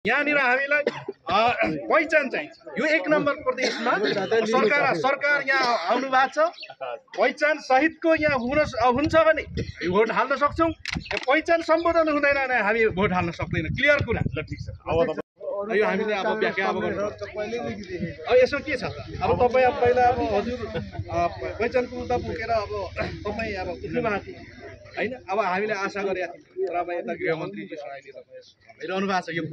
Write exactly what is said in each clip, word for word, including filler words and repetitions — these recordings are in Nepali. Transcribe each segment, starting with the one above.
यहाँनिर हामीलाई पहिचान चाहिन्छ। यो एक नम्बर प्रदेशमा सरकार सरकार यहाँ आउनु भएको छ, पहिचान सहितको यहाँ हुन हुन्छ भने भोट हाल्न सक्छौँ। पहिचान सम्बोधन हुँदैन भने हामी भोट हाल्न सक्दैन। क्लियर कुरा। ल ठिक छ। अब यो हामीले अब व्याख्या अब अब यसो के छ त, अब तपाईँ अब पहिला अब हजुर पहिचानको मुद्दा बोकेर अब तपाईँ अब उठ्नु भएको थियो होइन। अब हामीले आशा गरेका थियौँ तर अब यता गृहमन्त्रीजी सुनाइदिनु भइरहनु भएको छ यो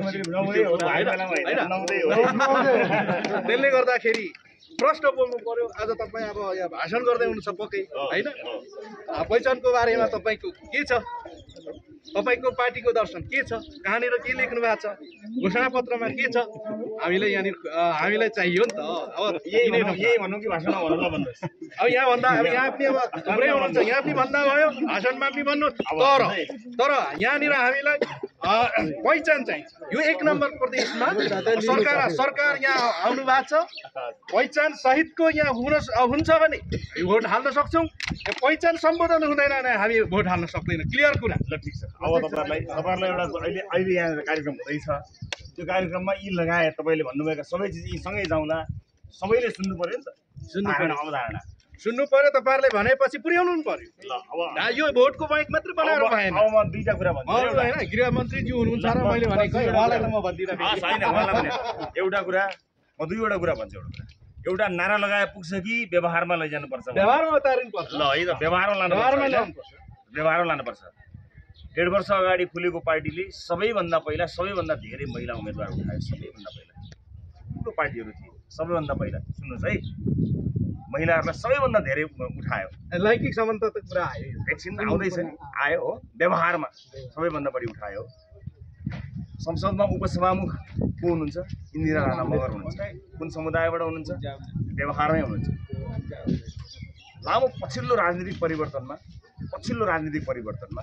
त्यसले गर्दाखेरि प्रश्न बोल्नु पर्यो। आज तपाईँ अब यहाँ भाषण गर्दै हुनुहुन्छ पक्कै होइन। पहिचानको बारेमा तपाईँको के छ, तपाईको पार्टीको दर्शन के छ, कहाँनिर के लेख्नु भएको छ, घोषणापत्रमा के छ, हामीलाई यहाँनिर हामीलाई चाहियो नि त। अब यही भनौँ कि भाषणमा भनौँ ल भन्नुहोस्। अब यहाँ भन्दा अब यहाँ पनि अब थुप्रै हुनुहुन्छ, यहाँ पनि भन्दा भयो, भाषणमा पनि भन्नु। तर तर यहाँनिर हामीलाई पहिचान चाहिन्छ। यो एक नम्बर प्रदेशमा सरकार सरकार यहाँ आउनु भएको छ, पहिचान सहितको यहाँ हुन हुन्छ भने भोट हाल्न सक्छौँ। पहिचान सम्बोधन हुँदैन भने हामी भोट हाल्न सक्दैन। क्लियर कुरा। ल ठिक छ। अब तपाईँलाई तपाईँलाई एउटा अहिले अहिले यहाँ कार्यक्रम हुँदैछ, त्यो कार्यक्रममा यी लगायत तपाईँले भन्नुभएका सबै चिज यी सँगै जाउँला, सबैले सुन्नु पर्यो नि त। सुन्नु पर्यो, अवधारणा सुन्नु पर्यो। तपाईँहरूले भनेपछि पुर्याउनु पर्यो। ल अब यो भोटको बैंक मात्रै बनाएर भएन। अब म दुईवटा कुरा भन्छु होइन, गृहमन्त्रीज्यू हुनुहुन्छ र मैले भनेको उहाँलाई त म भनिदिरहेको छैन। उहाँलाई भने एउटा कुरा म दुईवटा कुरा भन्छु। एउटा कुरा एउटा नारा लगाए पुग्छ कि व्यवहारमा लैजानुपर्छ, व्यवहारमा उतारिनुपर्छ। ल है त, व्यवहारमा लानुपर्छ, व्यवहारमा लानुपर्छ। डेढ वर्ष अगाडि खुलेको पार्टीले सबैभन्दा पहिला सबैभन्दा धेरै महिला उम्मेदवार उठायो। सबैभन्दा पहिला ठुलो पार्टीहरू थिए, सबैभन्दा पहिला सुन्नुहोस् है, महिलाहरूलाई सबैभन्दा धेरै उठायो। लैङ्गिक समानता त कुरा आयो, एकछिन आउँदैछ नि, आयो हो। व्यवहारमा सबैभन्दा बढी उठायो। संसदमा उपसभामुख को हुनुहुन्छ? इन्दिरा राणा मगर हुनुहुन्छ। कुन समुदायबाट हुनुहुन्छ? व्यवहारमै हुनुहुन्छ। लामो पछिल्लो राजनीतिक परिवर्तनमा पछिल्लो राजनीतिक परिवर्तनमा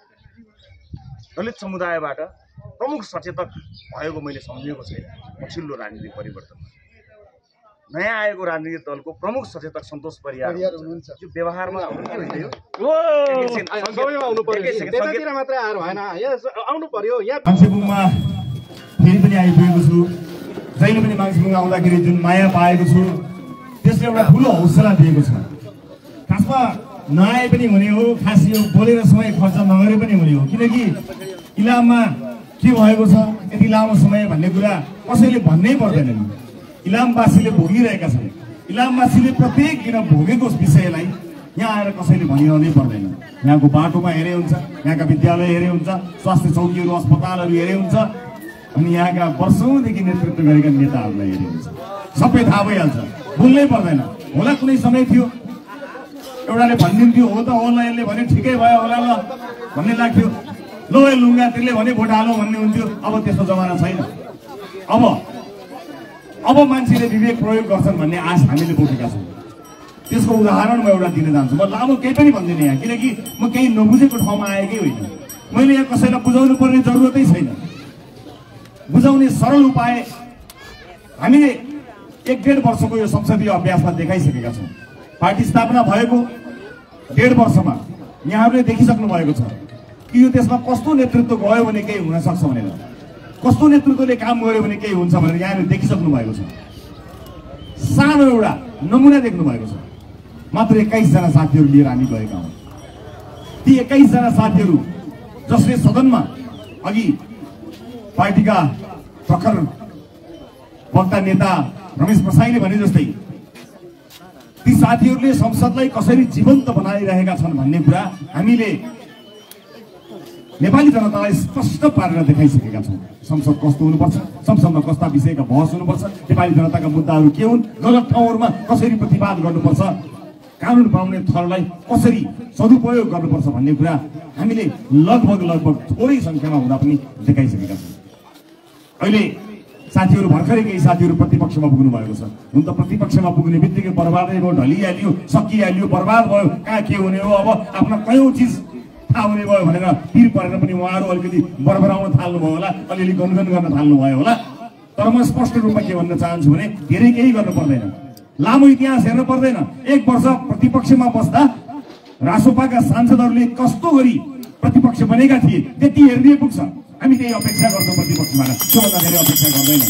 दलित समुदायबाट प्रमुख सचेतक भएको मैले सम्झेको छैन। पछिल्लो राजनीतिक परिवर्तनमा नयाँ आएको राजनीतिक दलको प्रमुख सचेतक सन्तोष परियार हुनुहुन्छ। यो व्यवहारमा के हुन्छ? यो सबैमा आउनु पर्यो, त्यतातिर मात्रै आएर भएन, यहाँ आउनु पर्यो। यहाँ मान्छेबुङमा फेरि पनि आइपुगेको छु। जहिले पनि मान्छेबुङ आउँदाखेरि जुन माया पाएको छु त्यसले एउटा ठुलो हौसला दिएको छ। खासमा नआए पनि हुने हो, खास यो बोलेर समय खर्च नगरे पनि हुने हो। किनकि इलाममा के भएको छ यति लामो समय भन्ने कुरा कसैले भन्नै पर्दैन। इलामवासीले भोगिरहेका छन्। इलामवासीले प्रत्येक दिन भोगेको विषयलाई यहाँ आएर कसैले भनिरहनै पर्दैन। यहाँको बाटोमा हेरे हुन्छ, यहाँका विद्यालय हेरे हुन्छ, स्वास्थ्य चौकीहरू अस्पतालहरू हेरे हुन्छ, अनि यहाँका वर्षौँदेखि नेतृत्व गरेका नेताहरूलाई हेरे हुन्छ। सबै थाहा भइहाल्छ, बोल्नै पर्दैन। होला कुनै समय थियो एउटाले भनिदिन्थ्यो हो त होला, यसले भने ठिकै भयो होला ल भन्ने लाग्थ्यो। लो ए लुङ्गा त्यसले भने भोट हालो भन्ने हुन्थ्यो। अब त्यस्तो जमाना छैन। अब अब मान्छेले विवेक प्रयोग गर्छन् भन्ने आश हामीले बोकेका छौँ। त्यसको उदाहरण म एउटा दिन चाहन्छु। म लामो केही पनि भन्दिनँ यहाँ, किनकि म केही नबुझेको ठाउँमा आएकै होइन। मैले यहाँ कसैलाई बुझाउनु पर्ने जरुरतै छैन। बुझाउने सरल उपाय हामीले एक डेढ वर्षको यो संसदीय अभ्यासमा देखाइसकेका छौँ। पार्टी स्थापना भएको डेढ वर्षमा यहाँहरूले देखिसक्नु भएको छ कि यो देशमा कस्तो नेतृत्व गयो भने केही हुन सक्छ भनेर, कस्तो नेतृत्वले काम गर्यो भने केही हुन्छ भनेर यहाँहरूले देखिसक्नु भएको छ। सानो एउटा नमुना देख्नु भएको छ। मात्र एक्काइसजना साथीहरू लिएर हामी गएका हौँ। ती एक्काइसजना साथीहरू जसले सदनमा अघि पार्टीका प्रखर वक्ता नेता रमेश प्रसाईले भने जस्तै ती साथीहरूले संसदलाई कसरी जीवन्त बनाइरहेका छन् भन्ने कुरा हामीले नेपाली जनतालाई स्पष्ट पारेर देखाइसकेका छौँ। संसद कस्तो हुनुपर्छ, संसदमा कस्ता विषयका बहस हुनुपर्छ, नेपाली जनताका मुद्दाहरू के हुन्, गलत ठाउँहरूमा कसरी प्रतिवाद गर्नुपर्छ, कानुन पाउने थरलाई कसरी सदुपयोग गर्नुपर्छ भन्ने कुरा हामीले लगभग लगभग थोरै सङ्ख्यामा हुँदा पनि देखाइसकेका छौँ। अहिले साथीहरू भर्खरै केही साथीहरू प्रतिपक्षमा पुग्नु भएको छ। हुन त प्रतिपक्षमा पुग्ने बित्तिकै बर्बादै भयो, ढलिहाल्यो, सकिहाल्यो, बर्बाद भयो, कहाँ के हुने हो, अब आफ्ना कयौँ चिज थाहा हुने भयो भनेर पिर परेर पनि उहाँहरू अलिकति बरबराउन थाल्नुभयो होला, अलिअलि गनगन गर्न थाल्नुभयो होला। तर म स्पष्ट रूपमा के भन्न चाहन्छु भने धेरै केही गर्नु पर्दैन, लामो इतिहास हेर्नु पर्दैन। एक वर्ष प्रतिपक्षमा बस्दा रासोपाका सांसदहरूले कस्तो गरी प्रतिपक्ष बनेका थिए त्यति हेरिदिए पुग्छ। हामी त्यही अपेक्षा गर्छौँ प्रतिपक्षबाट, त्योभन्दा धेरै अपेक्षा गर्दैनौँ।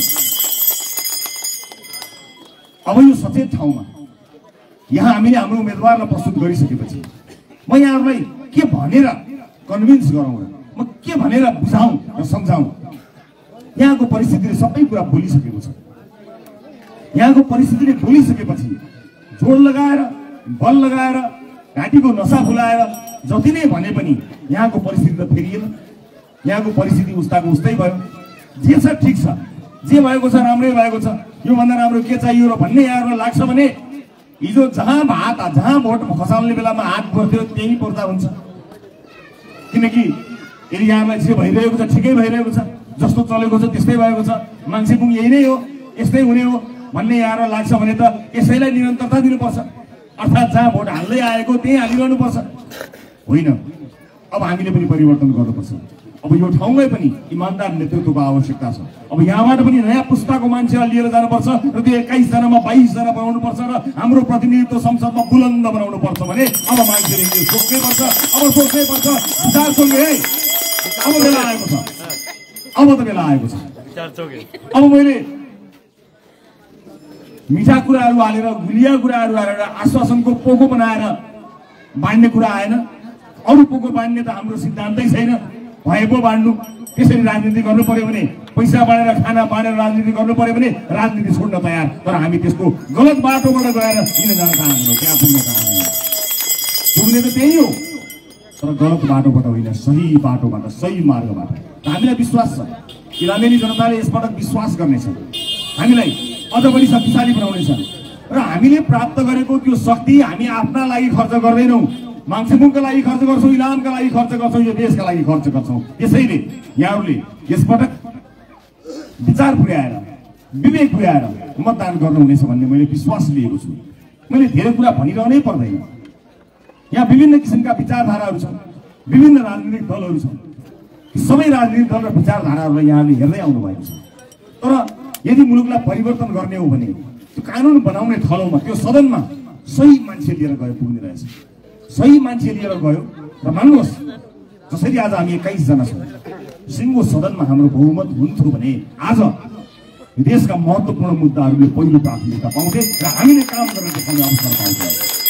अब यो सचेत ठाउँमा यहाँ हामीले हाम्रो उम्मेदवारलाई प्रस्तुत गरिसकेपछि म यहाँहरूलाई के भनेर कन्भिन्स गरौँ र म के भनेर बुझाउँ र सम्झाउँ? यहाँको परिस्थितिले सबै कुरा बोलिसकेको छ। यहाँको परिस्थितिले बोलिसकेपछि जोड लगाएर बल लगाएर घाँटीको नसा फुलाएर जति नै भने पनि यहाँको परिस्थिति त फेरिएन। यहाँको परिस्थिति उस्ताको उस्तै भयो। जे छ ठिक छ, जे भएको छ राम्रै भएको छ, योभन्दा राम्रो के चाहियो र भन्ने यहाँहरूलाई लाग्छ भने हिजो जहाँ हात जहाँ भोट खसाल्ने बेलामा हात पर्थ्यो त्यही पर्दा हुन्छ। किनकि यदि यहाँलाई जे भइरहेको छ ठिकै भइरहेको छ, जस्तो चलेको छ त्यस्तै भएको छ, मान्छे पुङ यही नै हो, यस्तै हुने हो भन्ने यहाँलाई लाग्छ भने त यसैलाई निरन्तरता दिनुपर्छ। अर्थात् जहाँ भोट हाल्दै आएको त्यही हालिरहनुपर्छ। होइन, अब हामीले पनि परिवर्तन गर्नुपर्छ। अब यो ठाउँमै पनि इमान्दार नेतृत्वको आवश्यकता छ। अब यहाँबाट पनि नयाँ पुस्ताको मान्छेलाई लिएर जानुपर्छ र त्यो एक्काइस जनामा बाइस जना बनाउनुपर्छ र हाम्रो प्रतिनिधित्व संसदमा बुलन्द बनाउनु पर्छ भने अब मान्छेले यो सोच्नै पर्छ। अब सोच्नै पर्छ, विचार चोके है, अब बेला आएको छ, अब त बेला आएको छ। अब मैले मिठा कुराहरू हालेर गुलिया कुराहरू हालेर आश्वासनको पोको बनाएर बाँड्ने कुरा आएन। अरू पोको बाँड्ने त हाम्रो सिद्धान्तै छैन। भए पो बाँड्नु, त्यसरी राजनीति गर्नु पर्यो भने, पैसा बाँडेर खाना बाँडेर राजनीति गर्नु पर्यो भने राजनीति छोड्न तयार। तर हामी त्यसको गलत बाटोबाट गएर किन जान चाहँदैनौँ, त्यहाँ पुग्न चाहँदैनौँ। पुग्ने त त्यही हो, तर गलत बाटोबाट होइन, सही बाटोबाट, सही मार्गबाट। हामीलाई विश्वास छ इलामेली जनताले यसपटक विश्वास गर्नेछ, हामीलाई अझ बढी शक्तिशाली बनाउनेछ र हामीले प्राप्त गरेको त्यो शक्ति हामी आफ्ना लागि खर्च गर्दैनौँ, मान्छेमुखका लागि खर्च गर्छौँ, इलामका लागि खर्च गर्छौँ, यो देशका लागि खर्च गर्छौँ। त्यसैले यहाँहरूले यसपटक विचार पुर्याएर, विवेक पुर्याएर मतदान गर्नुहुनेछ भन्ने मैले विश्वास लिएको छु। मैले धेरै कुरा भनिरहनै पर्दैन। यहाँ विभिन्न किसिमका विचारधाराहरू छन्, विभिन्न राजनीतिक दलहरू छन्। सबै राजनीतिक दल र विचारधाराहरूलाई यहाँले हेर्दै आउनु भएको छ। तर यदि मुलुकलाई परिवर्तन गर्ने हो भने त्यो कानुन बनाउने थलोमा, त्यो सदनमा सही मान्छे लिएर गयो पुग्ने रहेछ। सही मान्छे लिएर गयो र मान्नुहोस्, जसरी आज हामी एक्काइस जना छौँ, सिङ्गो सदनमा हाम्रो बहुमत हुन्थ्यो भने आज देशका महत्त्वपूर्ण मुद्दाहरूले पहिलो प्राथमिकता पाउँथे र हामीले काम गर्न देखाउने अवसर पाउँथ्यौँ।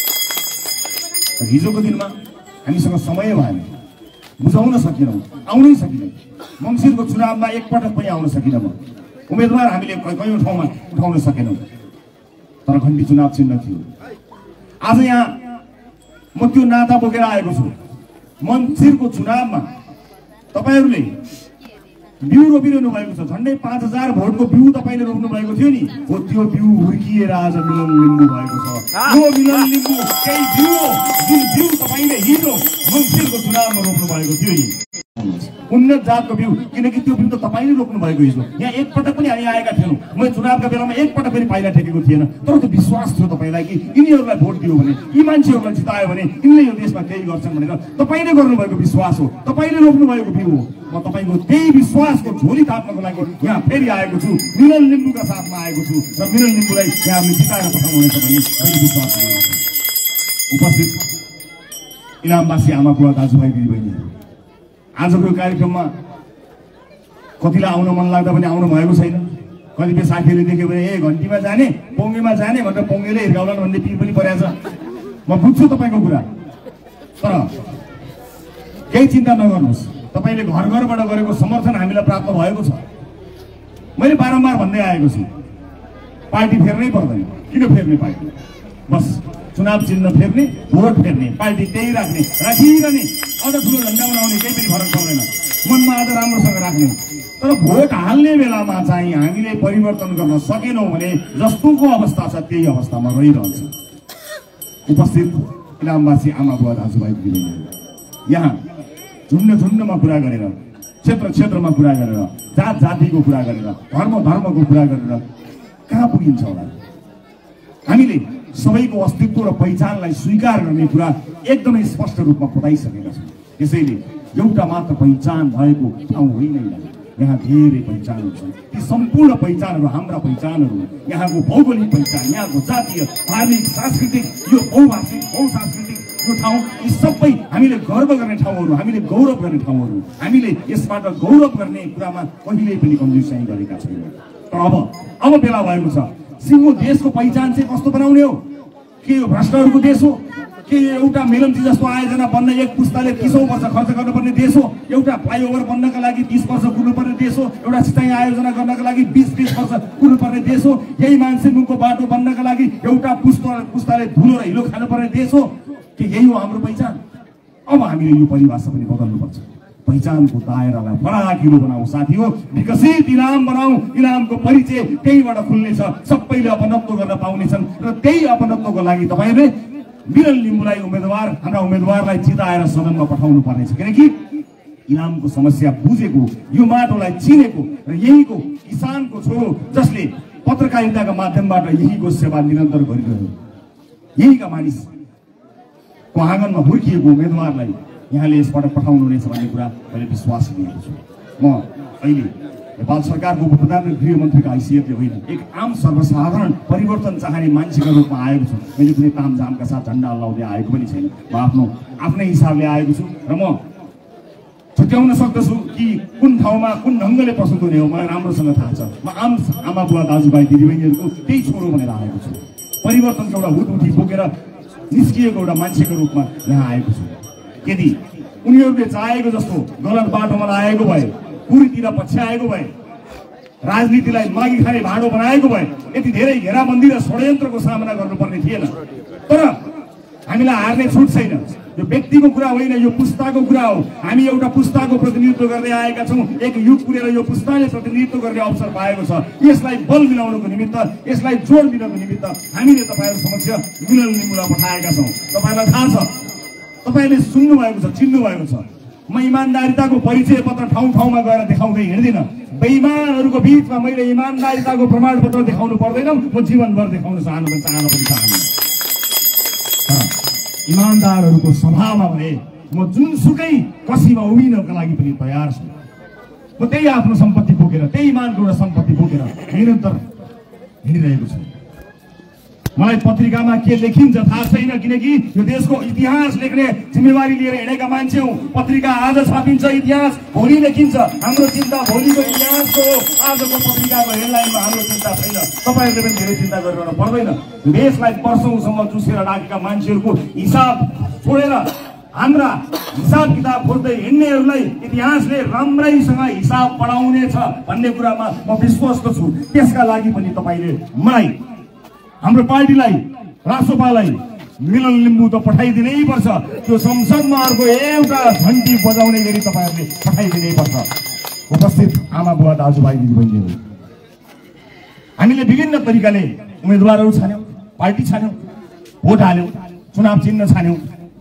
हिजोको दिनमा हामीसँग समय भएन, बुझाउन सकेनौँ, आउनै सकिनौँ। मङ्सिरको चुनावमा एकपटक पनि आउन सकिनँ म। उम्मेदवार हामीले कयौँ ठाउँमा उठाउन सकेनौँ, तर घन्टी चुनाव चिन्ह थियो। आज यहाँ म त्यो नाता बोकेर आएको छु। मङ्सिरको चुनावमा तपाईँहरूले बिउ रोपिरहनु भएको छ, झन्डै पाँच हजार भोटको बिउ तपाईँले रोप्नु भएको थियो नि, हो त्यो बिउ हुर्किएर आज मिलन लिम्बू भएको छ। यो मिलन लिम्बू केही बिउ हो जुन बिउ तपाईँले हिजो मङ्सिरको चुनावमा रोप्नु भएको थियो नि, उन्नत जातको बिउ। किनकि त्यो बिउ त तपाईँले रोप्नु भएको हिजो। यहाँ एकपटक पनि हामी आएका थिएनौँ, म चुनावका बेलामा एकपटक पनि पाइला टेकेको थिएन। तर त्यो विश्वास थियो तपाईँलाई कि यिनीहरूलाई भोट दियो भने, यी मान्छेहरूलाई जितायो भने यिनले यो देशमा केही गर्छन् भनेर तपाईँले गर्नुभएको विश्वास हो, तपाईँले रोप्नु भएको बिउ हो। म तपाईँको त्यही विश्वासको झोली थाप्नको लागि यहाँ फेरि आएको छु, मिलन लिम्बूका साथमा आएको छु र मिलन लिम्बूलाई यहाँ हामीले जिताएर पठाउनुहुनेछ भन्ने मैले विश्वास गरेको छु। उपस्थित इलामवासी आमा बुवा दाजुभाइ दिदीबहिनीहरू, आजको कार्यक्रममा कतिलाई आउन मन लाग्दा पनि आउनु भएको छैन। कतिपय साथीहरूले देख्यो भने ए घन्टीमा जाने, पोङ्गेमा जाने भनेर पोङ्गेले हिर्काउलान् भन्ने पिर पनि परेको छ। म बुझ्छु तपाईँको कुरा, तर केही चिन्ता नगर्नुहोस्। तपाईँले घर घरबाट गरेको समर्थन हामीलाई प्राप्त भएको छ। मैले बारम्बार भन्दै आएको छु, पार्टी फेर्नै पर्दैन। किन फेर्ने पार्टी? बस चुनाव चिन्ह फेर्ने, भोट फेर्ने, पार्टी त्यही राख्ने, राखिरहने, अझ ठुलो झन्डा बनाउने, केही पनि फरक पर्दैन। मनमा आज राम्रोसँग राख्ने। तर भोट हाल्ने बेलामा चाहिँ हामीले परिवर्तन गर्न सकेनौँ भने जस्तोको अवस्था छ त्यही अवस्थामा रहिरहन्छ। उपस्थित इलामवासी आमा बुवा दाजुभाइ दिदीबहिनीहरू, यहाँ झुन्ड झुन्डमा कुरा गरेर, क्षेत्र क्षेत्रमा कुरा गरेर, जात जातिको कुरा गरेर, धर्म धर्मको कुरा गरेर कहाँ पुगिन्छ होला? हामीले सबैको अस्तित्व र पहिचानलाई स्वीकार गर्ने कुरा एकदमै स्पष्ट रूपमा बताइसकेका छौँ। त्यसैले एउटा मात्र पहिचान भएको ठाउँ होइन, यहाँ धेरै पहिचानहरू छन्। ती सम्पूर्ण पहिचानहरू हाम्रा पहिचानहरू, यहाँको भौगोलिक पहिचान, यहाँको जातीय, धार्मिक, सांस्कृतिक, यो बहुभाषिक बहुसांस्कृतिक यो ठाउँ यी सबै हामीले गर्व गर्ने ठाउँहरू, हामीले गौरव गर्ने ठाउँहरू, हामीले यसबाट गौरव गर्ने कुरामा कहिल्यै पनि कन्जुसाइ गरेका छैनौँ। तर अब अब बेला भएको छ। सिङ्गो देशको पहिचान चाहिँ कस्तो बनाउने हो? के यो भ्रष्टहरूको देश हो? के एउटा मेलम्ची जस्तो आयोजना बन्न एक पुस्ताले तीसौँ वर्ष खर्च गर्नुपर्ने देश हो? एउटा फ्लाइओभर बन्नका लागि तीस वर्ष कुर्नुपर्ने देश हो? एउटा सिँचाइ आयोजना गर्नका लागि बिस बिस वर्ष कुर्नुपर्ने देश हो? यही मानसिंहको बाटो बन्नका लागि एउटा पुस्ता पुस्ताले धुलो र हिलो खानुपर्ने देश हो? के यही हो हाम्रो पहिचान? अब हामीले यो परिभाषा पनि बदल्नुपर्छ। पहिचानको दायरालाई फराकिलो बनाऊ साथी हो, विकसित इलाम बनाऊ। इलामको परिचय त्यहीबाट खुल्नेछ, सबैले अपनत्व गर्न पाउनेछन् र त्यही अपनत्वको लागि तपाईँले मिलन लिम्बुलाई उम्मेदवार, हाम्रा उम्मेदवारलाई जिताएर सदनमा पठाउनु पर्नेछ। किनकि इलामको समस्या बुझेको, यो माटोलाई चिनेको र यहीको किसानको छोरो जसले पत्रकारिताका माध्यमबाट यहीको सेवा निरन्तर गरिरह्यो, यहीका मानिसको आँगनमा हुर्किएको उम्मेदवारलाई यहाँले यसबाट पठाउनु हुनेछ भन्ने कुरा मैले विश्वास लिएको छु। म अहिले नेपाल सरकारको उपप्रधान र गृहमन्त्रीको हैसियतले होइन, एक आम सर्वसाधारण परिवर्तन चाहने मान्छेको रूपमा आएको छु। मैले कुनै तामझामका साथ झन्डा लाउँदै आएको पनि छैन। म आफ्नो आफ्नै हिसाबले आएको छु र म छुट्याउन सक्दछु कि कुन ठाउँमा कुन ढङ्गले प्रस्तुत हुने हो मलाई राम्रोसँग थाहा छ। म आम आमा बुवा दाजुभाइ दिदीबहिनीहरूको त्यही छोरो भनेर आएको छु। परिवर्तनको एउटा हुटुठी बोकेर निस्किएको एउटा मान्छेको रूपमा यहाँ आएको छु। यदि उनीहरूले चाहेको जस्तो गलत बाटोमा लागेको भए, कुरीतिर पछ्याएको भए, राजनीतिलाई मागी खाने भाँडो बनाएको भए यति धेरै घेराबन्दी र षड्यन्त्रको सामना गर्नुपर्ने थिएन। तर हामीलाई हार्ने छुट छैन। यो व्यक्तिको कुरा होइन, यो पुस्ताको कुरा हो। हामी एउटा पुस्ताको प्रतिनिधित्व गर्दै आएका छौँ। एक युग पुगेर यो पुस्ताले प्रतिनिधित्व गर्ने अवसर पाएको छ। यसलाई बल मिलाउनको निमित्त, यसलाई जोड दिनको निमित्त हामीले तपाईँहरू समक्ष मिलन लिम्बुलाई पठाएका छौँ। तपाईँलाई थाहा छ, तपाईँले सुन्नु भएको छ, चिन्नु भएको छ, म इमान्दारिताको परिचय पत्र ठाउँ ठाउँमा गएर देखाउँदै हिँड्दिनँ। बेइमानहरूको बिचमा मैले इमान्दारिताको प्रमाणपत्र देखाउनु पर्दैन, म जीवनभर देखाउन चाहनु पनि चाहन पनि चाहन्छु। इमान्दारहरूको सभामा भने म जुनसुकै कसीमा उभिनका लागि पनि तयार छु। म त्यही आफ्नो सम्पत्ति बोकेर, त्यही इमानको एउटा सम्पत्ति बोकेर निरन्तर हिँडिरहेको छु। मलाई पत्रिकामा के लेखिन्छ थाहा छैन, किनकि यो देशको इतिहास लेख्ने जिम्मेवारी लिएर हिँडेका मान्छे हौँ। पत्रिका आज छापिन्छ, इतिहास भोलि लेखिन्छ। हाम्रो चिन्ता भोलिको इतिहासको हो, आजको पत्रिकाको हेडलाइनमा हाम्रो चिन्ता छैन। तपाईँहरूले पनि धेरै चिन्ता गरिरहनु पर्दैन। देशलाई वर्षौँसम्म चुसेर राखेका मान्छेहरूको हिसाब छोडेर हाम्रा हिसाब किताब खोज्दै हिँड्नेहरूलाई इतिहासले राम्रैसँग हिसाब पढाउनेछ भन्ने कुरामा म विश्वस्त छु। त्यसका लागि पनि तपाईँले मलाई, हाम्रो पार्टीलाई, रासोपालाई मिलन लिम्बू त पठाइदिनै पर्छ। त्यो संसदमा अर्को एउटा घन्टी बजाउने गरी तपाईँहरूले पठाइदिनै पर्छ। उपस्थित आमा बुवा दाजुभाइ दिदीबहिनीहरू, हामीले विभिन्न तरिकाले उम्मेदवारहरू छान्यौँ, पार्टी छान्यौँ, भोट हाल्यौँ, चुनाव चिन्ह छान्यौँ।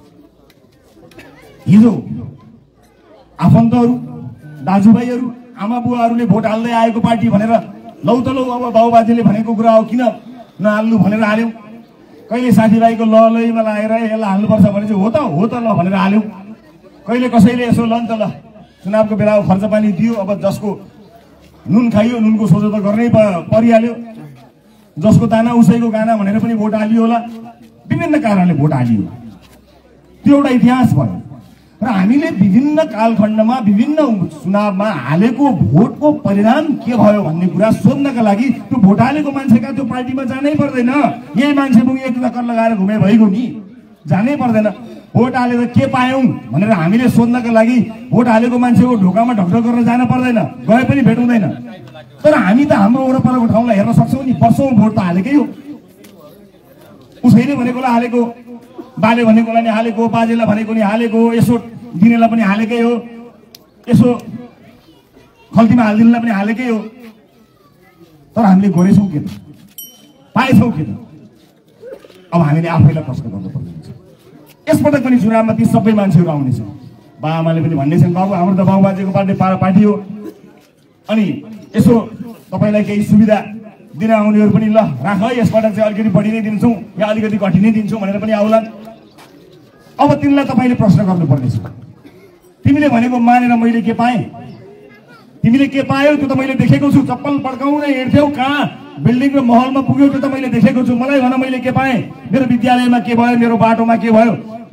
हिजो आफन्तहरू, दाजुभाइहरू, आमा बुवाहरूले भोट हाल्दै आएको पार्टी भनेर लौ त लौ अब बाबुबाजेले भनेको कुरा हो किन नहाल्नु भनेर हाल्यौँ। कहिले साथीभाइको ल लैमा लागेर यसलाई हाल्नुपर्छ भने चाहिँ हो त हो त ल भनेर हाल्यौँ। कहिले कसैले यसो ल नि त ल चुनावको बेला खर्च पानी दियो, अब जसको नुन खाइयो नुनको सोझो त गर्नै परिहाल्यो, जसको दाना उसैको गाना भनेर पनि भोट हालियो होला। विभिन्न कारणले भोट हालियो, त्यो एउटा इतिहास भयो। र हामीले विभिन्न कालखण्डमा विभिन्न चुनावमा हालेको भोटको परिणाम के भयो भन्ने कुरा सोध्नका लागि त्यो भोट हालेको मान्छेका त्यो पार्टीमा जानै पर्दैन। यही मान्छे मुनि एक चक्कर लगाएर घुमे भइगयो नि, जानै पर्दैन। भोट हालेर के पायौँ भनेर हामीले सोध्नका लागि भोट हालेको मान्छेको ढोकामा ढकढक गरेर जान पर्दैन, गए पनि भेट हुँदैन। तर हामी त हाम्रो वरपरको ठाउँलाई हेर्न सक्छौँ नि, वर्षौँ भोट त हालेकै हो। उसैले भनेकोलाई हालेको, बाले भनेकोलाई नि हालेको, बाजेलाई भनेको नि हालेको, यसो दिनेलाई पनि हालेकै हो, यसो खल्तीमा हालिदिनेलाई पनि हालेकै हो। तर हामीले गरेछौँ के त, पाएछौँ के त? अब हामीले आफैलाई प्रश्न गर्नुपर्ने हुन्छ। यसपटक पनि चुनावमा ती सबै मान्छेहरू आउनेछ। बाआमाले पनि भन्ने छन्, बाबु हाम्रो त बाबुबाजेको पार्टी पार्टी हो, अनि यसो तपाईँलाई केही सुविधा दिन आउनेहरू पनि ल राख है, यसपटक चाहिँ अलिकति बढी नै दिन्छौँ या अलिकति घटी नै दिन्छौँ भनेर पनि आउलान्। अब तिमीलाई तपाईँले प्रश्न गर्नुपर्नेछ, तिमीले भनेको मानेर मैले के पाएँ? तिमीले के पायौ त्यो त मैले देखेको छु। चप्पल पड्काउँदै हिँड्थ्यौ, कहाँ बिल्डिङ र महलमा पुग्यौ त्यो त मैले देखेको छु। मलाई भन मैले के पाएँ? मेरो विद्यालयमा के भयो, मेरो बाटोमा के भयो?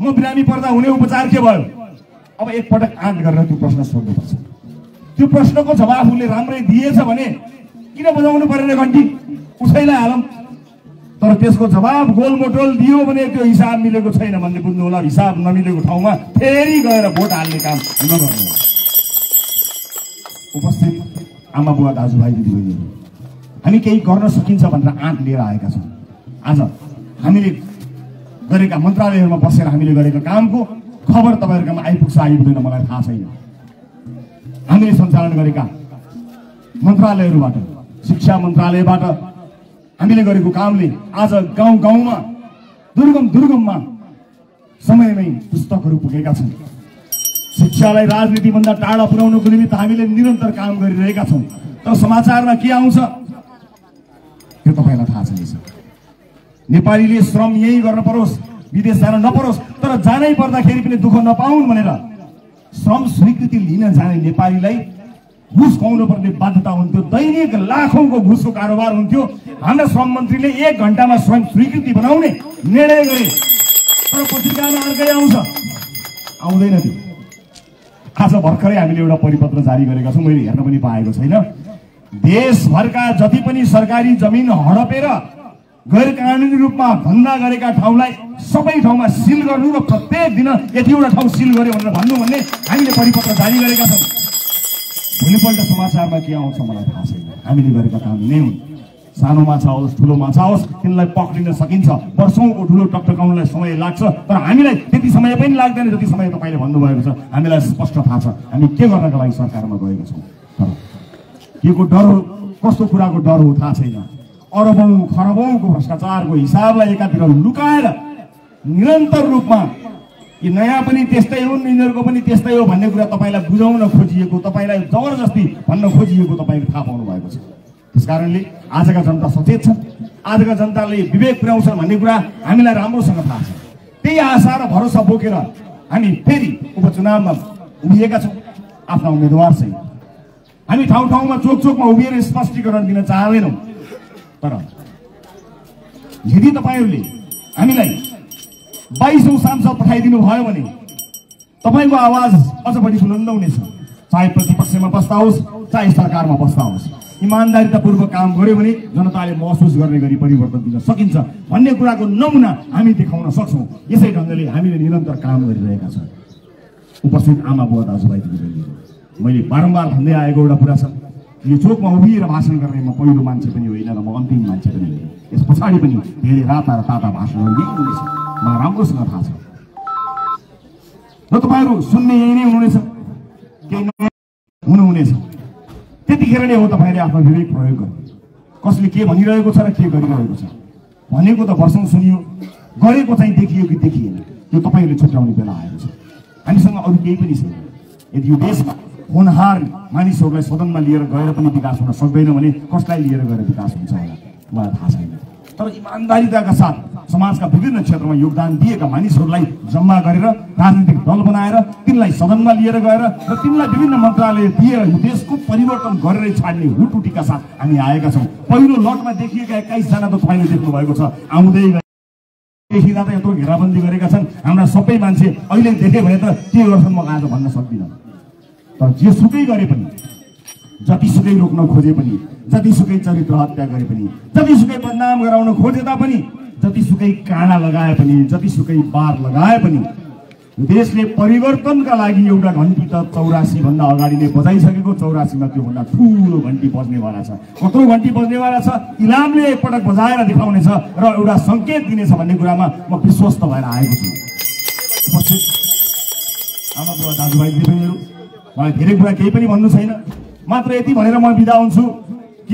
म बिरामी पर्दा हुने उपचार के भयो? अब एकपटक आँट गरेर त्यो प्रश्न सोध्नुपर्छ। त्यो प्रश्नको जवाफ उसले राम्रै दिएछ भने किन बजाउनु परेन घन्टी? उसैलाई हालौँ। तर त्यसको जवाब गोलमोटोल दियो भने त्यो हिसाब मिलेको छैन भन्ने बुझ्नु होला। हिसाब नमिलेको ठाउँमा फेरि गएर भोट हाल्ने काम नगर्नु। उपस्थित आमा बुवा दाजुभाइ दिदीबहिनीहरू, हामी केही गर्न सकिन्छ भनेर आँट लिएर आएका छौँ। आज हामीले गरेका मन्त्रालयहरूमा बसेर हामीले गरेका कामको खबर तपाईँहरूकोमा आइपुग्छ आइपुग्दैन मलाई थाहा छैन। हामीले सञ्चालन गरेका मन्त्रालयहरूबाट, शिक्षा मन्त्रालयबाट हामीले गरेको कामले आज गाउँ गाउँमा, दुर्गम दुर्गममा समयमै पुस्तकहरू पुगेका छन्। शिक्षालाई राजनीतिभन्दा टाढा पुर्याउनको निमित्त हामीले निरन्तर काम गरिरहेका छौँ। तर समाचारमा के आउँछ त्यो तपाईँलाई थाहा छैन। नेपालीले श्रम यही गर्न परोस्, विदेश जान नपरोस्, तर जानै पर्दाखेरि पनि दुःख नपाउन् भनेर श्रम स्वीकृति लिन जाने नेपालीलाई घुस खुवाउनु पर्ने बाध्यता हुन्थ्यो। दैनिक लाखौंको घुसको कारोबार हुन्थ्यो। हाम्रा श्रम मन्त्रीले एक घण्टामा स्वयं स्वीकृति बनाउने निर्णय गरे। तर पत्रिकामा अर्कै आउँछ, आउँदैन त्यो। आज भर्खरै हामीले एउटा परिपत्र जारी गरेका छौँ, मैले हेर्न पनि पाएको छैन। देशभरका जति पनि सरकारी जमिन हडपेर गैर कानुनी रूपमा धन्दा गरेका ठाउँलाई सबै ठाउँमा सिल गर्नु र प्रत्येक दिन यतिवटा ठाउँ सिल गर्यो भनेर भन्नु भन्ने हामीले परिपत्र जारी गरेका छौँ। भोलिपल्ट समाचारमा के आउँछ मलाई थाहा छैन। हामीले गरेका काम नै हुन्। सानो माछा होस् ठुलो माछा होस् तिनलाई पक्रिन सकिन्छ। वर्षौंको ठुलो टकटकाउनलाई समय लाग्छ, तर हामीलाई त्यति समय पनि लाग्दैन जति समय तपाईँले भन्नुभएको छ। हामीलाई स्पष्ट थाहा छ हामी के गर्नका लागि सरकारमा गएका छौँ। तर के को डर हो, कस्तो कुराको डर हो थाहा छैन। अरबौं खरबौंको भ्रष्टाचारको हिसाबलाई एकातिर लुकाएर निरन्तर रूपमा यी नयाँ पनि त्यस्तै हुन्, यिनीहरूको पनि त्यस्तै हो भन्ने कुरा तपाईँलाई बुझाउन खोजिएको, तपाईँलाई जबरजस्ती भन्न खोजिएको तपाईँले थाहा पाउनु भएको छ। त्यसकारणले आजका जनता सचेत छन्, आजका जनताले विवेक पुर्याउँछन् भन्ने कुरा हामीलाई राम्रोसँग थाहा छ। त्यही आशा र भरोसा बोकेर हामी फेरि उपचुनावमा उभिएका छौँ आफ्ना उम्मेदवार सहित। हामी ठाउँ ठाउँमा चोक चोकमा उभिएर स्पष्टीकरण दिन चाहँदैनौँ। तर यदि तपाईँहरूले हामीलाई बाइसौं सांसद पठाइदिनु भयो भने तपाईँको आवाज अझ बढी बुलन्द हुनेछ। चाहे प्रतिपक्षमा बस्दा होस् चाहे सरकारमा बस्दा होस्, इमान्दारितापूर्वक काम गर्यो भने जनताले महसुस गर्ने गरी परिवर्तन दिन सकिन्छ भन्ने कुराको नमुना हामी देखाउन सक्छौँ। यसै ढङ्गले हामीले निरन्तर काम गरिरहेका छौँ। उपस्थित आमा बुवा दाजुभाइ दिदीबहिनीहरू, मैले बारम्बार भन्दै आएको एउटा कुरा छ। यो चोकमा उभिएर भाषण गर्ने म पहिलो मान्छे पनि होइन र म अन्तिम मान्छे पनि होइन। यस पछाडि पनि धेरै राता र ताता भाषणहरू यही हुनेछ, मलाई राम्रोसँग थाहा छ। र तपाईँहरू सुन्ने यही नै हुनुहुनेछ, केही हुनुहुनेछ। त्यतिखेर नै हो तपाईँले आफ्नो विवेक प्रयोग गर्नु। कसले के भनिरहेको छ र के गरिरहेको छ भनेको त वर्षौं सुनियो, गरेको चाहिँ देखियो कि देखिएन त्यो तपाईँहरूले छुट्याउने बेला आएको छ। हामीसँग अरू केही पनि छैन। यदि यो देशमा होनहार मानिसहरूलाई सदनमा लिएर गएर पनि विकास हुन सक्दैन भने कसलाई लिएर गएर विकास हुन्छ होला मलाई थाहा छैन। तर इमान्दारिताका साथ समाजका विभिन्न क्षेत्रमा योगदान दिएका मानिसहरूलाई जम्मा गरेर राजनीतिक दल बनाएर तिनलाई सदनमा लिएर गएर र तिनलाई विभिन्न मन्त्रालय दिएर यो देशको परिवर्तन गरेरै छाड्ने हुटुटीका साथ हामी आएका छौँ। पहिलो लटमा देखिएका एक्काइस जना त तपाईँले देख्नु भएको छ। आउँदै देखिँदा त यत्रो घेराबन्दी गरेका छन्। हाम्रा सबै मान्छे अहिले देखे भने त के गर्छन् म आज भन्न सक्दिनँ। तर जेसुकै गरे पनि, जतिसुकै रोक्न खोजे पनि, जतिसुकै चरित्र हत्या गरे पनि, जतिसुकै बदनाम गराउन खोजे तापनि, जतिसुकै काँडा लगाए पनि, जतिसुकै बार लगाए पनि देशले परिवर्तनका लागि एउटा घन्टी त चौरासी भन्दा अगाडि नै बजाइसकेको। चौरासीमा त्योभन्दा ठुलो घन्टी बज्नेवाला छ। कत्रो घन्टी बज्नेवाला छ इलामले एकपटक बजाएर देखाउनेछ र एउटा सङ्केत दिनेछ भन्ने कुरामा म विश्वस्त भएर आएको छु। उपस्थित आमा बुवा दाजुभाइ दिदीबहिनीहरू, मलाई धेरै कुरा केही पनि भन्नु छैन। मात्र यति भनेर म बिदा हुन्छु कि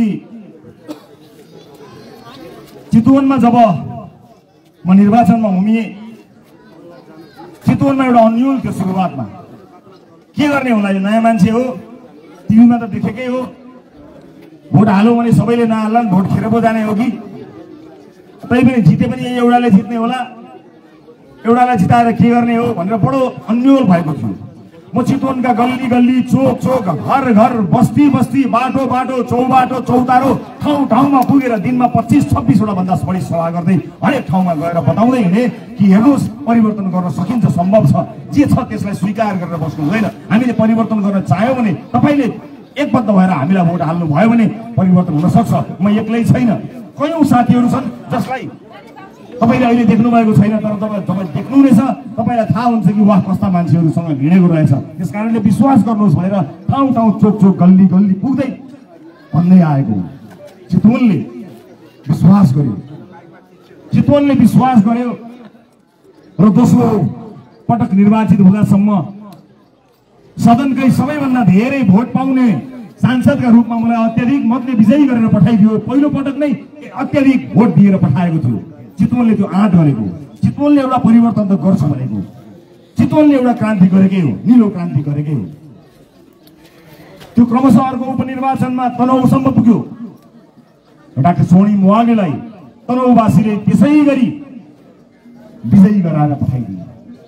चितवनमा जब म निर्वाचनमा उभिएँ, चितवनमा एउटा अन्यल थियो सुरुवातमा। के गर्ने होला, यो नयाँ मान्छे हो, टिभीमा त देखेकै हो, भोट हालौँ भने सबैले नहाल्ला, भोट खेर पो जाने हो कि, तै पनि जिते पनि एउटाले जित्ने होला, एउटालाई जिताएर के गर्ने हो भनेर बडो अन्यल भएको थियो। म चितवनका गल्ली गल्ली चोक चोक घर घर बस्ती बस्ती बाटो बाटो चौबाटो चौतारो ठाउँ ठाउँमा पुगेर दिनमा पच्चिस छब्बिसवटा भन्दा बढी सभा गर्दै हरेक ठाउँमा गएर बताउँदै हिँडे कि हेर्नुहोस् परिवर्तन गर्न सकिन्छ, सम्भव छ। जे छ त्यसलाई स्वीकार गरेर बस्नु हुँदैन। हामीले परिवर्तन गर्न चाह्यौँ भने तपाईँले एकबद्ध भएर हामीलाई भोट हाल्नु भयो भने परिवर्तन हुन सक्छ। म एक्लै छैन, कयौँ साथीहरू छन् जसलाई तपाईँले अहिले देख्नु भएको छैन, तर तपाईँ तपाईँ देख्नुहुनेछ। तपाईँलाई थाहा हुन्छ कि वाह कस्ता मान्छेहरूसँग हिँडेको रहेछ। त्यस कारणले विश्वास गर्नुहोस् भनेर ठाउँ ठाउँ चोक चोक गल्ली गल्ली पुग्दै भन्दै आएको हो। चितवनले विश्वास गर्यो, चितवनले विश्वास गर्यो र दोस्रो पटक निर्वाचित हुँदासम्म सदनकै सबैभन्दा धेरै भोट पाउने सांसदका रूपमा मलाई अत्याधिक मतले विजयी गरेर पठाइदियो। पहिलो पटक नै अत्याधिक भोट दिएर पठाएको थियो। चितवनले त्यो आँट गरेको, चितवनले एउटा परिवर्तन त गर्छ भनेको, चितवनले एउटा क्रान्ति गरेकै हो, निलो क्रान्ति गरेकै हो। त्यो क्रमशः अर्को उपनिर्वाचनमा तनहुसम्म पुग्यो। डाक्टर सोनी मुवागेलाई तनहुवासीले त्यसै गरी विजयी गराएर पठाइदियो।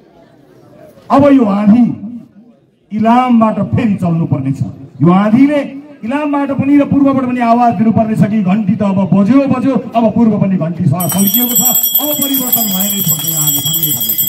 अब यो आँधी इलामबाट फेरि चल्नु पर्नेछ। यो आँधीले इलामबाट पनि र पूर्वबाट पनि आवाज दिनुपर्नेछ कि घन्टी त अब बज्यो बज्यो, अब पूर्व पनि घन्टी सल्किएको छ, अब परिवर्तन भएरै पर्छ। यहाँले भन्ने भन्नेछ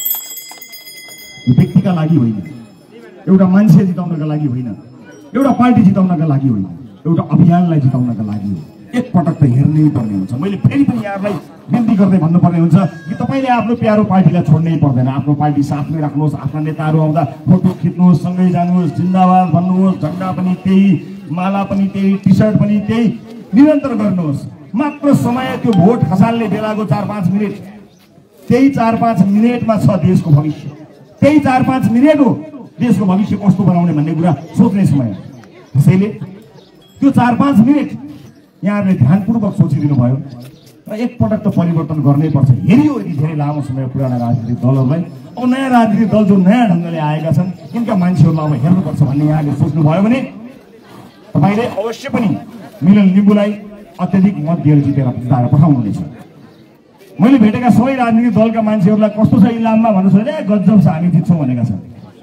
यो व्यक्तिका लागि होइन, एउटा मान्छे जिताउनका लागि होइन, एउटा पार्टी जिताउनका लागि होइन, एउटा अभियानलाई जिताउनका लागि हो। एकपटक त हेर्नै पर्ने हुन्छ। मैले फेरि पनि यहाँलाई बिन्ती गर्दै भन्नुपर्ने हुन्छ कि तपाईँले आफ्नो प्यारो पार्टीलाई छोड्नै पर्दैन। आफ्नो पार्टी साथमै राख्नुहोस्, आफ्ना नेताहरू आउँदा फोटो खिच्नुहोस्, सँगै जानुहोस्, जिन्दाबाद भन्नुहोस्, झन्डा पनि त्यही, माला पनि त्यही, टी सर्ट पनि त्यही निरन्तर गर्नुहोस्। मात्र समय त्यो भोट खसाल्ने बेलाको चार पाँच मिनट, त्यही चार पाँच मिनटमा छ देशको भविष्य। त्यही चार पाँच मिनट हो देशको भविष्य कस्तो बनाउने भन्ने कुरा सोच्ने समय। त्यसैले त्यो चार पाँच मिनट यहाँहरूले ध्यानपूर्वक सोचिदिनु भयो र एकपटक त परिवर्तन गर्नै पर्छ। हेरियो यदि धेरै लामो समय पुराना राजनीतिक दलहरूलाई, अब नयाँ राजनीतिक दल जो नयाँ ढङ्गले आएका छन् यिनका मान्छेहरूलाई अब हेर्नुपर्छ भन्ने यहाँले सोच्नुभयो भने तपाईँले अवश्य पनि मिलन लिम्बूलाई अत्यधिक मत दिएर जितेर जिताएर पठाउनुहुनेछ। मैले भेटेका सबै राजनीतिक दलका मान्छेहरूलाई कस्तो छ इलाममा भन्नुहोस् भने गजब छ हामी जित्छौँ भनेका छन्।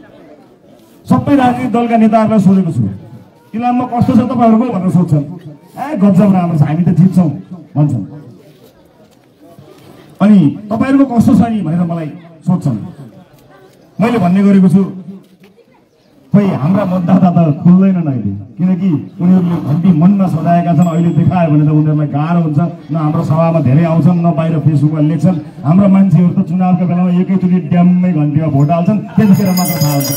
सबै राजनीतिक दलका नेताहरूलाई सोधेको छु इलाममा कस्तो छ तपाईँहरूको भनेर सोध्छन्। ए गजब राम्रो छ हामी त जित्छौँ भन्छन्। अनि तपाईँहरूको कस्तो छ नि भनेर मलाई सोध्छन्। मैले भन्ने गरेको छु खोइ हाम्रा मतदाता त खुल्दैनन् अहिले, किनकि उनीहरूले घन्टी मनमा सजाएका छन्। अहिले देखायो भने त उनीहरूलाई गाह्रो हुन्छ। न हाम्रो सभामा धेरै आउँछन्, न बाहिर फेसबुकमा लेख्छन्। हाम्रो मान्छेहरू त चुनावका बेलामा एकैचोटि ड्याममै घन्टीमा भोट हाल्छन्, त्यतिखेर मात्र थाहा हुन्छ।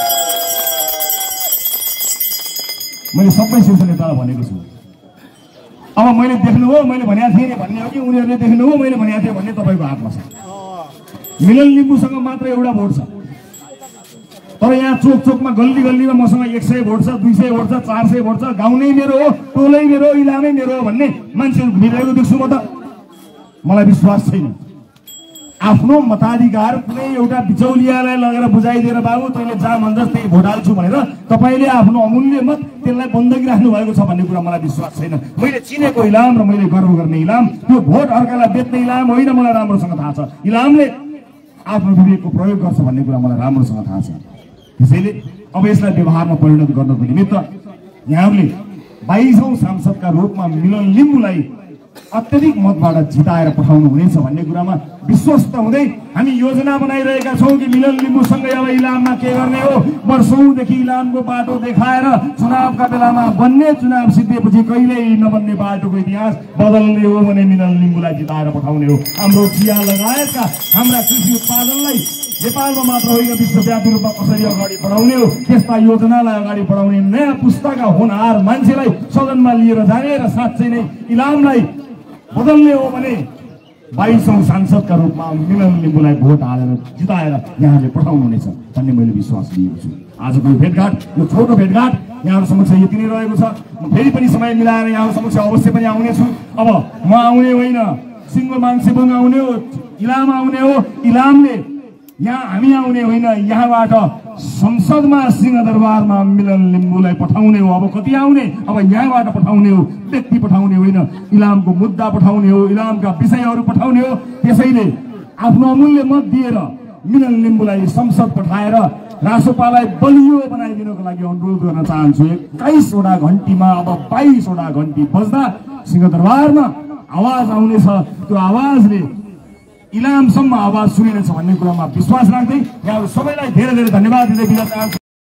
मैले सबै शीर्ष नेतालाई भनेको छु अब मैले देख्नु हो मैले भनेको थिएँ नि भन्ने हो कि उनीहरूले देख्नु हो मैले भनेको थिएँ भन्ने तपाईँको हातमा छ। मिलन लिम्बूसँग मात्र एउटा भोट छ, तर यहाँ चोक चोकमा गल्ली गल्लीमा मसँग एक सय भोट छ, दुई सय भोट छ, चार सय भोट छ। गाउँ नै मेरो हो, टोलै मेरो हो, इलामै मेरो हो भन्ने मान्छेहरू घुमिरहेको देख्छु म त। मलाई विश्वास छैन आफ्नो मताधिकार कुनै एउटा बिचौलियालाई लगेर बुझाइदिएर बाबु तैँले जा भन्छस् त्यही भोट हाल्छु भनेर तपाईँले आफ्नो अमूल्य मत त्यसलाई बन्दकी राख्नु भएको छ भन्ने कुरा मलाई विश्वास छैन। मैले चिनेको इलाम र मैले गर्व गर्ने इलाम त्यो भोट अर्कालाई बेच्ने इलाम होइन। मलाई राम्रोसँग थाहा छ इलामले आफ्नो विवेकको प्रयोग गर्छ भन्ने कुरा मलाई राम्रोसँग थाहा छ। त्यसैले अब यसलाई व्यवहारमा परिणत गर्नको निमित्त यहाँहरूले बाइसौँ सांसदका रूपमा मिलन लिम्बूलाई अत्यधिक मतबाट जिताएर पठाउनु हुनेछ भन्ने कुरामा विश्वस्त हुँदै हामी योजना बनाइरहेका छौँ कि मिलन लिम्बूसँगै अब इलाममा के गर्ने हो। वर्षौँदेखि इलामको बाटो देखाएर चुनावका बेलामा बन्ने, चुनाव सिद्धिएपछि कहिल्यै नबन्ने बाटोको इतिहास बदल्ने हो भने मिलन लिम्बूलाई जिताएर पठाउने हो। हाम्रो चिया लगायतका हाम्रा कृषि उत्पादनलाई नेपालमा मात्र होइन विश्वव्यापी रूपमा कसरी अगाडि बढाउने हो, त्यस्ता योजनालाई अगाडि बढाउने नयाँ पुस्ताका होनहार मान्छेलाई सदनमा लिएर जाने र साँच्चै नै इलामलाई बदल्ने हो भने बाइसौँ सांसदका रूपमा मिलन लिम्बूलाई भोट हालेर जिताएर यहाँले पठाउनुहुनेछ भन्ने मैले विश्वास लिएको छु। आजको यो भेटघाट, यो छोटो भेटघाट यहाँहरू समक्ष यति नै रहेको छ। म फेरि पनि समय मिलाएर यहाँहरू समक्ष अवश्य पनि आउनेछु। अब म आउने होइन, सिङ्गो माङ्सेबुङ आउने हो, इलाम आउने हो। इलामले यहाँ हामी आउने होइन, यहाँबाट संसदमा सिंहदरबारमा मिलन लिम्बूलाई पठाउने हो। अब कति आउने, अब यहाँबाट पठाउने हो, व्यक्ति पठाउने होइन, इलामको मुद्दा पठाउने हो, इलामका विषयहरू पठाउने हो। त्यसैले आफ्नो अमूल्य मत दिएर मिलन लिम्बूलाई संसद पठाएर रासोपालाई बलियो बनाइदिनको लागि अनुरोध गर्न चाहन्छु। एक्काइसवटा घन्टीमा अब बाइसवटा घन्टी बज्दा सिंहदरबारमा आवाज आउनेछ। त्यो आवाजले इलामसम्म आवाज सुनिनेछ भन्ने कुरामा विश्वास राख्दै यहाँहरू सबैलाई धेरै धेरै धन्यवाद दिँदै बिदा चाहन्छु।